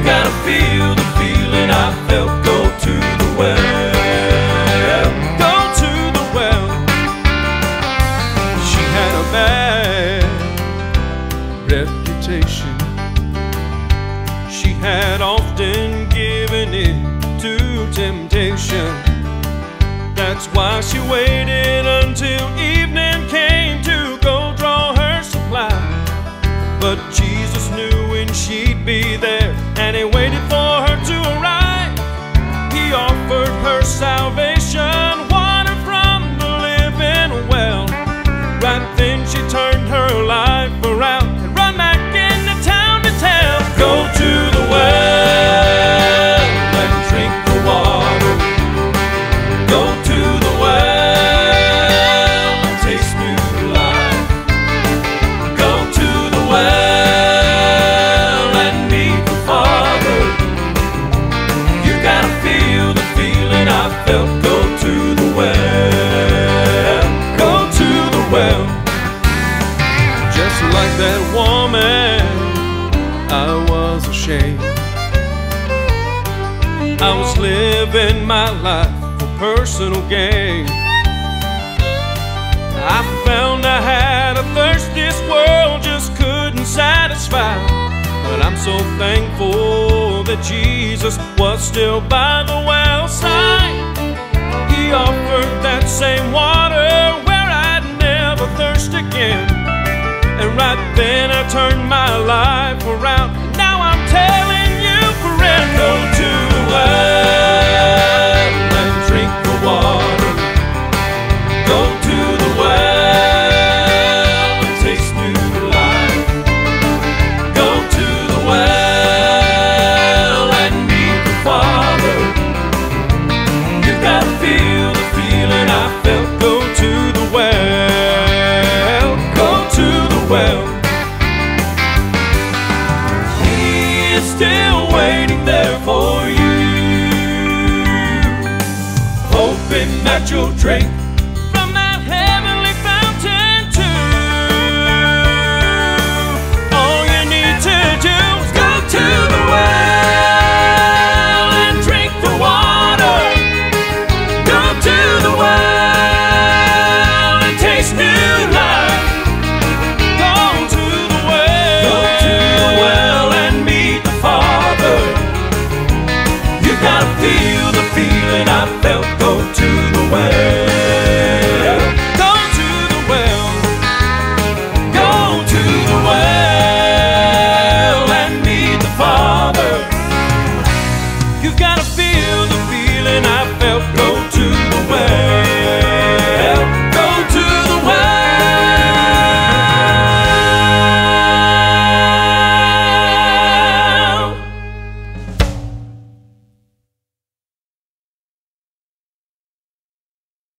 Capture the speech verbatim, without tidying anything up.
gotta feel the feeling I felt. Go to the well, go to the well. She had a bad reputation. She had often given in to temptation. That's why she waited until evening came to go draw her supply. But Jesus knew when she'd be there, and He waited for her to arrive. He offered her salvation, water from the living well. Right then she turned her life around and run back into town to tell. Go to the well and drink the water. Go to the well and taste new life. Go to the well and meet the Father. You gotta feel the feeling I felt. Go to the well, go to the well. Just like that woman, I was ashamed. I was living my life for personal gain. I found I had a thirst this world just couldn't satisfy. But I'm so thankful that Jesus was still by the well side. He offered that same water where I'd never thirst again. And right then I turned my life around. Now I'm telling you, friend, go to the well and drink the water. Go to the well and taste new life. Go to the well and meet the Father. You gotta feel the feeling I felt. Go to the well, go to the well. He is still waiting there for you, hoping that you'll drink